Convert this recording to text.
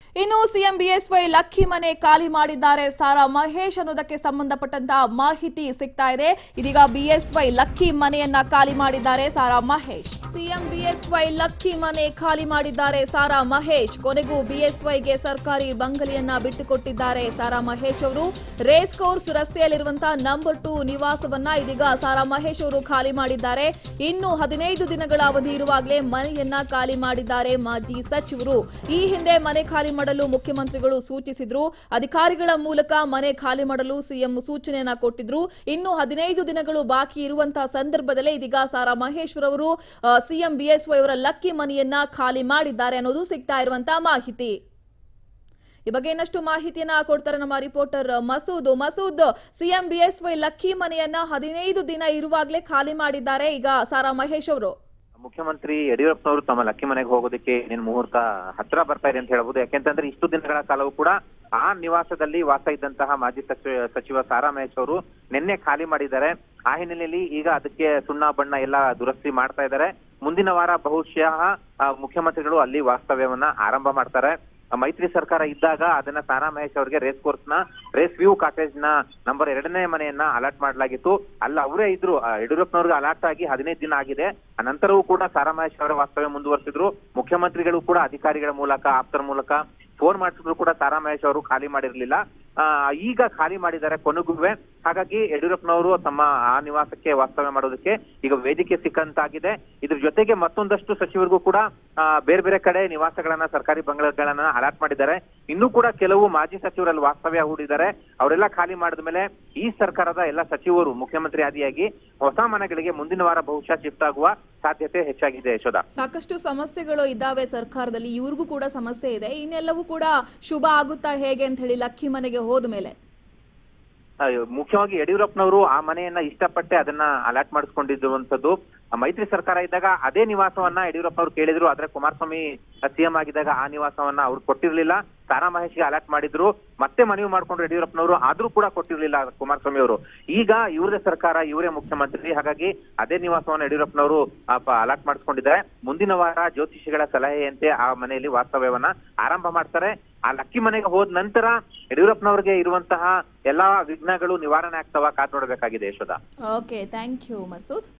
ಇನ್ನು CM BSY lucky ಮನೆ ಖಾಲಿ ಮಾಡಿದ್ದಾರೆ ಸಾರಾ ಮಹೇಶ್ ಅನ್ನೋದಕ್ಕೆ ಸಂಬಂಧಪಟ್ಟಂತಹ ಮಾಹಿತಿ ಸಿಗ್ತಾ ಇದೆ. ಇದೀಗ ಬಿಎಸ್ವೈ ಲಕ್ಕಿ ಮನೆಯನ್ನ ಖಾಲಿ ಮಾಡಿದ್ದಾರೆ ಸಾರಾ ಮಹೇಶ್. ಸಿಎಂ ಬಿಎಸ್ವೈ ಲಕ್ಕಿ ಮನೆ ಖಾಲಿ ಮಾಡಿದ್ದಾರೆ ಸಾರಾ ಮಹೇಶ್. ಕೊನೆಗೂ ಬಿಎಸ್ವೈಗೆ ಸರ್ಕಾರಿ ಬಂಗಲೆಯನ್ನ ಬಿಟ್ಟುಕೊಟ್ಟಿದ್ದಾರೆ ಸಾರಾ ಮಹೇಶ್ ಅವರು. ರೇಸ್ ಕೋರ್ಸ್ ರಸ್ತೆಯಲ್ಲಿರುವಂತಹ ನಂಬರ್ 2 ನಿವಾಸವನ್ನ ಇದೀಗ ಸಾರಾ ಮಹೇಶ್ ಅವರು ಖಾಲಿ ಮಾಡಿದ್ದಾರೆ. ಇನ್ನು 15 ದಿನಗಳ ಅವಧಿ ಇರುವಾಗಲೇ ಮನೆಯನ್ನ ಖಾಲಿ ಮಾಡಿದ್ದಾರೆ ಮಾಜಿ ಸಚಿವರು. ಈ ಹಿಂದೆ ಮನೆ ಖಾಲಿ ಮಾಡಲು ಮುಖ್ಯಮಂತ್ರಿಗಳು ಸೂಚಿಸಿದ್ರು. ಅಧಿಕಾರಿಗಳ ಮೂಲಕ ಮನೆ ಖಾಲಿ ಮಾಡಲು ಸಿಎಂ ಸೂಚನೆಯನ್ನ ಕೊಟ್ಟಿದ್ರು. ಇನ್ನು 15 ದಿನಗಳು ಬಾಕಿ ಇರುವಂತಹ ಸಂದರ್ಭದಲ್ಲೇ ಇದೀಗ ಸಾರಾ ಮಹೇಶ್ವರ್ ಅವರು ಸಿಎಂ ಬಿಎಸ್ವೈ ಅವರ ಲಕ್ಕಿ ಮನೆಯನ್ನ ಖಾಲಿ ಮಾಡಿದ್ದಾರೆ ಅನ್ನೋದು ಸಿಗ್ತಾ ಇರುವಂತಹ ಮಾಹಿತಿ. ಈ ಬಗ್ಗೆ ಇನ್ನಷ್ಟು ಮಾಹಿತಿಯನ್ನ ಕೊಡ್ತಾರೆ ನಮ್ಮ reporter Masood. CM BSY lucky ಮನೆಯನ್ನ 15 ದಿನ ಇರುವಾಗಲೇ ಖಾಲಿ ಮಾಡಿದ್ದಾರೆ ಈಗ ಸಾರಾ ಮಹೇಶ್ ಅವರು. ಮುಖ್ಯಮಂತ್ರಿ ಯಡಿಯೂರಪ್ಪನವರು ತಮ್ಮ ಲಕ್ಕಿ ಮನೆಗೆ ಹೋಗೋದಕ್ಕೆ ಮುಹೂರ್ತ ಹತ್ರ ಬರ್ತಾ ಇದೆ ಅಂತ ಹೇಳ್ಬೋದು. ಯಾಕೆಂತಂದ್ರೆ ಇಷ್ಟು ದಿನಗಳ ಕಾಲವೂ ಕೂಡ ಆ ನಿವಾಸದಲ್ಲಿ ವಾಸ ಇದ್ದಂತಹ ಮಾಜಿ ಸಚಿವ ಸಾರಾ ಮಹೇಶ್ ಅವರು ನಿನ್ನೆ ಖಾಲಿ ಮಾಡಿದ್ದಾರೆ. ಆ ಹಿನ್ನೆಲೆಯಲ್ಲಿ ಈಗ ಅದಕ್ಕೆ ಸುಣ್ಣ ಬಣ್ಣ ಎಲ್ಲ ದುರಸ್ತಿ ಮಾಡ್ತಾ ಇದ್ದಾರೆ. ಮುಂದಿನ ವಾರ ಬಹುಶಃ ಮುಖ್ಯಮಂತ್ರಿಗಳು ಅಲ್ಲಿ ವಾಸ್ತವ್ಯವನ್ನ ಆರಂಭ ಮಾಡ್ತಾರೆ. ಮೈತ್ರಿ ಸರ್ಕಾರ ಇದ್ದಾಗ ಅದನ್ನ ಸಾರಾ ಮಹೇಶ್ ಅವರಿಗೆ ರೇಸ್ ವ್ಯೂ ಕಾಟೇಜ್ ನ ನಂಬರ್ 2ನೇ ಮನೆಯನ್ನ ಅಲಾಟ್ ಮಾಡಲಾಗಿತ್ತು. ಅಲ್ಲ ಅವರೇ ಇದ್ರು. ಯಡಿಯೂರಪ್ಪನವ್ರಿಗೆ ಅಲಾಟ್ ಆಗಿ 15 ದಿನ ಆಗಿದೆ. ನಂತರವೂ ಕೂಡ ಸಾರಾ ಮಹೇಶ್ ಅವರ ವಾಸ್ತವ್ಯ ಮುಂದುವರೆಸಿದ್ರು. ಮುಖ್ಯಮಂತ್ರಿಗಳು ಕೂಡ ಅಧಿಕಾರಿಗಳ ಮೂಲಕ ಆಪ್ತರ ಮೂಲಕ ಫೋನ್ ಮಾಡಿಸಿದ್ರು ಕೂಡ ಸಾರಾ ಮಹೇಶ್ ಅವರು ಖಾಲಿ ಮಾಡಿರ್ಲಿಲ್ಲ. ಈಗ ಖಾಲಿ ಮಾಡಿದ್ದಾರೆ ಕೊನೆಗುವೆ. ಹಾಗಾಗಿ ಯಡಿಯೂರಪ್ಪನವರು ತಮ್ಮ ಆ ನಿವಾಸಕ್ಕೆ ವಾಸ್ತವ್ಯ ಮಾಡೋದಕ್ಕೆ ಈಗ ವೇದಿಕೆ ಸಿಕ್ಕಂತಾಗಿದೆ. ಇದ್ರ ಜೊತೆಗೆ ಮತ್ತೊಂದಷ್ಟು ಸಚಿವರಿಗೂ ಕೂಡ ಬೇರೆ ಬೇರೆ ಕಡೆ ನಿವಾಸಗಳನ್ನ ಸರ್ಕಾರಿ ಬಂಗಲೆಗಳನ್ನ ಅಲಾಟ್ ಮಾಡಿದ್ದಾರೆ. ಇನ್ನೂ ಕೂಡ ಕೆಲವು ಮಾಜಿ ಸಚಿವರಲ್ಲಿ ವಾಸ್ತವ್ಯ ಹೂಡಿದ್ದಾರೆ. ಅವರೆಲ್ಲ ಖಾಲಿ ಮಾಡಿದ ಮೇಲೆ ಈ ಸರ್ಕಾರದ ಎಲ್ಲ ಸಚಿವರು ಮುಖ್ಯಮಂತ್ರಿ ಆದಿಯಾಗಿ ಹೊಸ ಮನೆಗಳಿಗೆ ಮುಂದಿನ ವಾರ ಬಹುಶಃ ಶಿಫ್ಟ್ ಆಗುವ ಸಾಧ್ಯತೆ ಹೆಚ್ಚಾಗಿದೆ. ಯಶೋಧ, ಸಾಕಷ್ಟು ಸಮಸ್ಯೆಗಳು ಇದ್ದಾವೆ ಸರ್ಕಾರದಲ್ಲಿ, ಇವ್ರಿಗೂ ಕೂಡ ಸಮಸ್ಯೆ ಇದೆ. ಇನ್ನೆಲ್ಲವೂ ಕೂಡ ಶುಭ ಆಗುತ್ತಾ ಹೇಗೆ ಅಂತ ಹೇಳಿ ಲಕ್ಕಿ ಮನೆಗೆ ಹೋದ ಮೇಲೆ? ಮುಖ್ಯವಾಗಿ ಯಡಿಯೂರಪ್ಪನವರು ಆ ಮನೆಯನ್ನ ಇಷ್ಟಪಟ್ಟೆ ಅದನ್ನ ಅಲಾಟ್ ಮಾಡಿಸ್ಕೊಂಡಿರುವಂತದ್ದು. ಮೈತ್ರಿ ಸರ್ಕಾರ ಇದ್ದಾಗ ಅದೇ ನಿವಾಸವನ್ನ ಯಡಿಯೂರಪ್ಪನವರು ಕೇಳಿದ್ರು. ಆದ್ರೆ ಕುಮಾರಸ್ವಾಮಿ ಸಿಎಂ ಆಗಿದ್ದಾಗ ಆ ನಿವಾಸವನ್ನ ಅವ್ರು ಕೊಟ್ಟಿರ್ಲಿಲ್ಲ. ಸಾರಾ ಮಹೇಶ್ಗೆ ಅಲಾಟ್ ಮಾಡಿದ್ರು. ಮತ್ತೆ ಮನವಿ ಮಾಡ್ಕೊಂಡ್ರು ಯಡಿಯೂರಪ್ಪನವರು, ಆದ್ರೂ ಕೂಡ ಕೊಟ್ಟಿರ್ಲಿಲ್ಲ ಕುಮಾರಸ್ವಾಮಿ ಅವರು. ಈಗ ಇವರದೇ ಸರ್ಕಾರ, ಇವರೇ ಮುಖ್ಯಮಂತ್ರಿ. ಹಾಗಾಗಿ ಅದೇ ನಿವಾಸವನ್ನ ಯಡಿಯೂರಪ್ಪನವರು ಅಲಾಟ್ ಮಾಡಿಸ್ಕೊಂಡಿದ್ದಾರೆ. ಮುಂದಿನ ವಾರ ಜ್ಯೋತಿಷಿಗಳ ಸಲಹೆಯಂತೆ ಆ ಮನೆಯಲ್ಲಿ ವಾಸ್ತವ್ಯವನ್ನ ಆರಂಭ ಮಾಡ್ತಾರೆ. ಆ ಲಕ್ಕಿ ಮನೆಗೆ ಹೋದ ನಂತರ ಯಡಿಯೂರಪ್ಪನವರಿಗೆ ಇರುವಂತಹ ಎಲ್ಲಾ ವಿಘ್ನಗಳು ನಿವಾರಣೆ ಆಗ್ತಾವ ಕಾದ್ ನೋಡಬೇಕಾಗಿದೆ. Yashodha. Okay, thank you Masood.